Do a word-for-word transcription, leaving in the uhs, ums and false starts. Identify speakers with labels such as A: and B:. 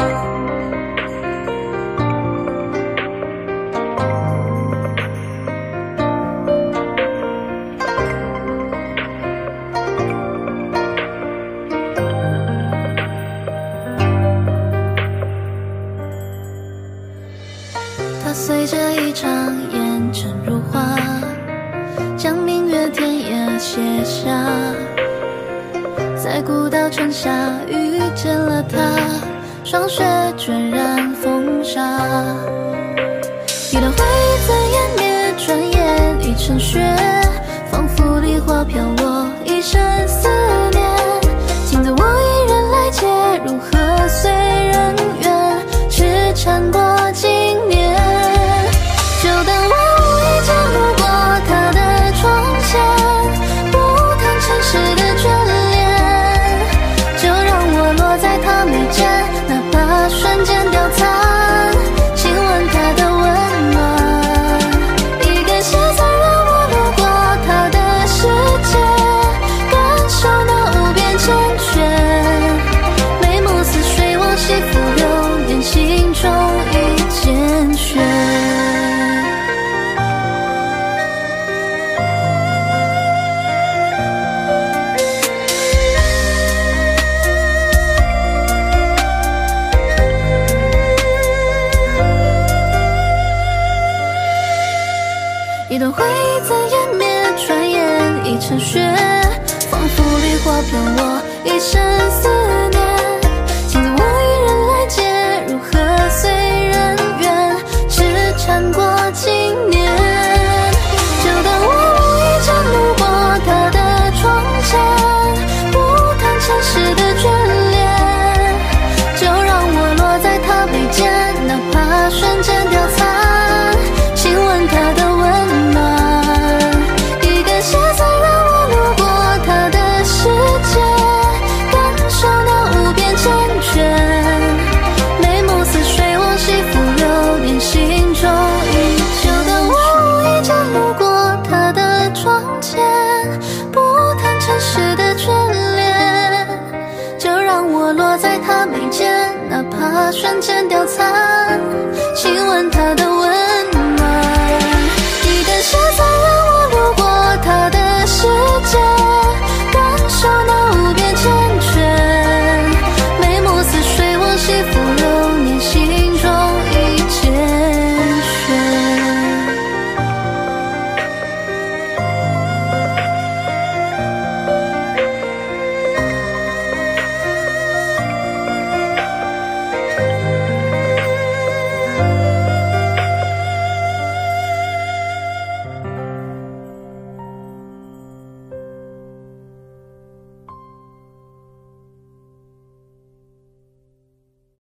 A: 它随着一场烟尘如花，将明月天涯写下。在古道城下遇见了他，霜雪卷染风沙。一段回忆在湮灭，转眼已成雪，仿佛梨花飘落，一生思念。请得我一人来接，如何随人愿？痴缠过经年。就当我无意间路过他的窗前，不谈尘世的眷恋，就让我落在他眉间，哪怕瞬间凋残，亲吻他的温暖。一根线才让我路过他的世界，感受那无边缱绻。眉目似水往昔浮流年，心中已坚决。一段回忆在湮灭，转眼已成雪，仿佛梨花飘落，一生思念。请得我一人来接，如何随人愿？痴缠过经年。就当我无意间路过他的窗前，不谈尘世的眷恋，就让我落在他眉间，哪怕瞬间凋残，亲吻他的温暖。一根线才让我路过他的世界，感受那无边缱绻。眉目似水往昔浮流年，心中已就当我无意间路过他的窗前，不谈尘世的眷恋，就让我落在他眉间，哪怕瞬间凋残，亲吻他的